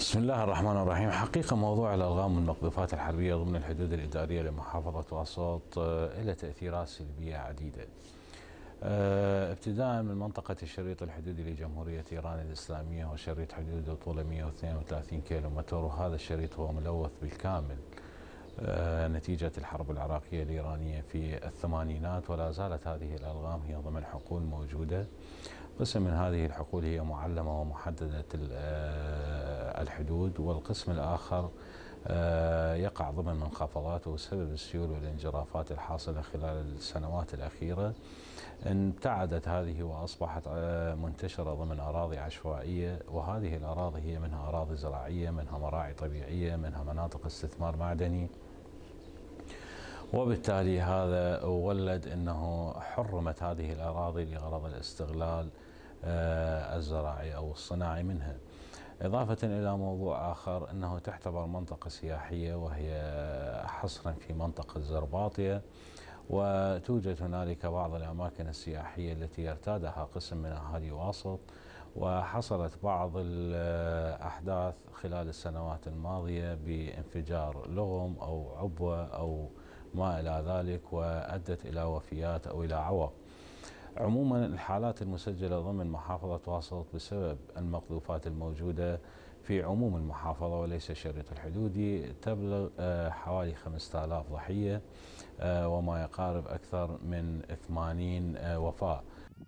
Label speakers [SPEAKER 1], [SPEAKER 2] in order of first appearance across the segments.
[SPEAKER 1] بسم الله الرحمن الرحيم. حقيقة موضوع الألغام والمقذوفات الحربية ضمن الحدود الإدارية لمحافظة واسط له تأثيرات سلبية عديدة. ابتداء من منطقة الشريط الحدودي لجمهورية إيران الإسلامية، وشريط حدوده طوله 132 كيلومتر، وهذا الشريط هو ملوث بالكامل نتيجة الحرب العراقية الإيرانية في الثمانينات، ولا زالت هذه الألغام هي ضمن حقول موجودة. قسم من هذه الحقول هي معلمة ومحددة الحدود، والقسم الآخر يقع ضمن منخفضات، وسبب السيول والانجرافات الحاصلة خلال السنوات الأخيرة ابتعدت هذه وأصبحت منتشرة ضمن أراضي عشوائية، وهذه الأراضي هي منها أراضي زراعية، منها مراعي طبيعية، منها مناطق استثمار معدني. وبالتالي هذا ولد أنه حرمت هذه الأراضي لغرض الاستغلال الزراعي أو الصناعي منها. إضافة إلى موضوع آخر، أنه تعتبر منطقة سياحية، وهي حصرا في منطقة زرباطية، وتوجد هنالك بعض الأماكن السياحية التي يرتادها قسم من أهالي واسط، وحصلت بعض الأحداث خلال السنوات الماضية بانفجار لغم أو عبوة أو ما إلى ذلك، وأدت إلى وفيات أو إلى عوق. عموما الحالات المسجلة ضمن محافظة واسط بسبب المقذوفات الموجودة في عموم المحافظة وليس الشريط الحدودي تبلغ حوالي 5000 ضحية، وما يقارب أكثر من 80 وفاة.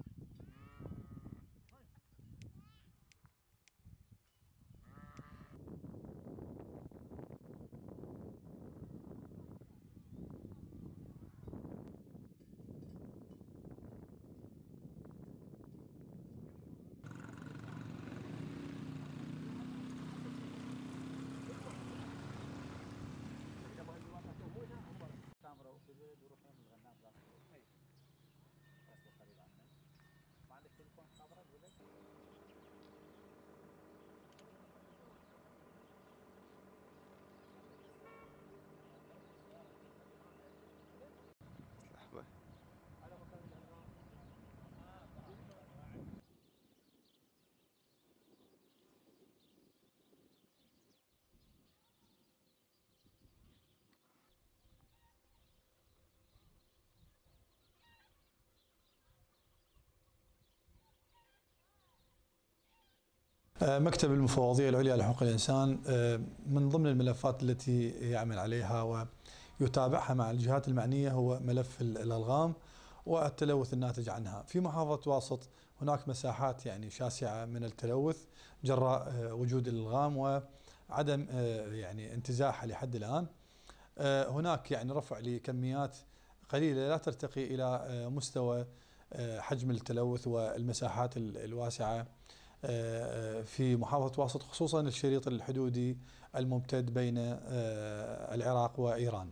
[SPEAKER 2] مكتب المفوضية العليا لحقوق الإنسان من ضمن الملفات التي يعمل عليها ويتابعها مع الجهات المعنية هو ملف الألغام والتلوث الناتج عنها. في محافظة واسط هناك مساحات يعني شاسعة من التلوث جراء وجود الألغام وعدم يعني انتزاعها لحد الآن. هناك يعني رفع لكميات قليلة لا ترتقي إلى مستوى حجم التلوث والمساحات الواسعة في محافظة واسط، خصوصا الشريط الحدودي الممتد بين العراق وإيران.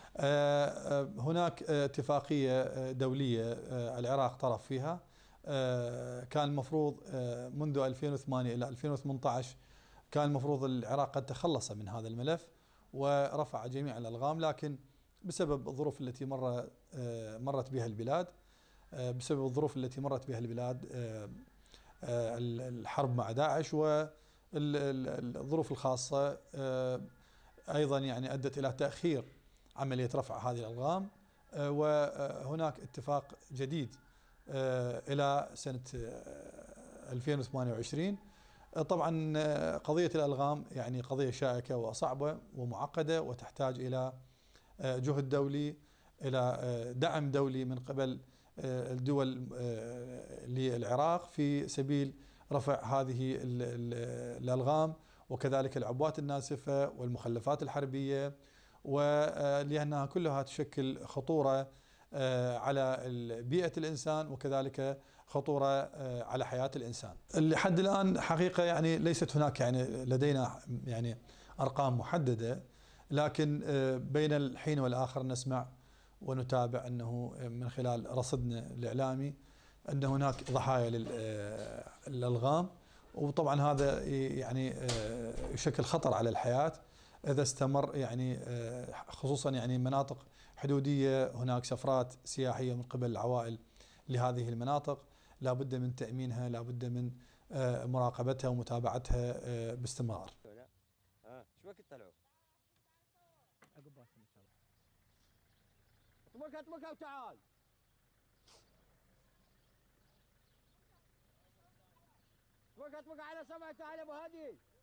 [SPEAKER 2] هناك اتفاقية دولية العراق طرف فيها، كان المفروض منذ 2008 إلى 2018 كان المفروض العراق قد تخلص من هذا الملف ورفع جميع الألغام، لكن بسبب الظروف التي مرت بها البلاد، الحرب مع داعش والظروف الخاصة أيضا يعني أدت إلى تأخير عملية رفع هذه الألغام. وهناك اتفاق جديد إلى سنة 2028. طبعا قضية الألغام يعني قضية شائكة وصعبة ومعقدة، وتحتاج إلى جهد دولي، إلى دعم دولي من قبل الدول للعراق في سبيل رفع هذه الألغام، وكذلك العبوات الناسفة والمخلفات الحربية، ولأنها كلها تشكل خطورة على بيئة الإنسان وكذلك خطورة على حياة الإنسان. لحد الآن حقيقة يعني ليست هناك يعني لدينا يعني أرقام محددة، لكن بين الحين والآخر نسمع ونتابع أنه من خلال رصدنا الإعلامي أن هناك ضحايا للألغام، وطبعا هذا يعني يشكل خطر على الحياة إذا استمر، يعني خصوصا يعني مناطق حدودية هناك سفرات سياحية من قبل العوائل لهذه المناطق، لا بد من تأمينها، لا بد من مراقبتها ومتابعتها باستمرار.
[SPEAKER 3] وقت طلعوا؟
[SPEAKER 4] عقب باسم ان شاء الله.
[SPEAKER 3] اطبقها وتعال. اطبقها على سمعة تعال ابو هادي.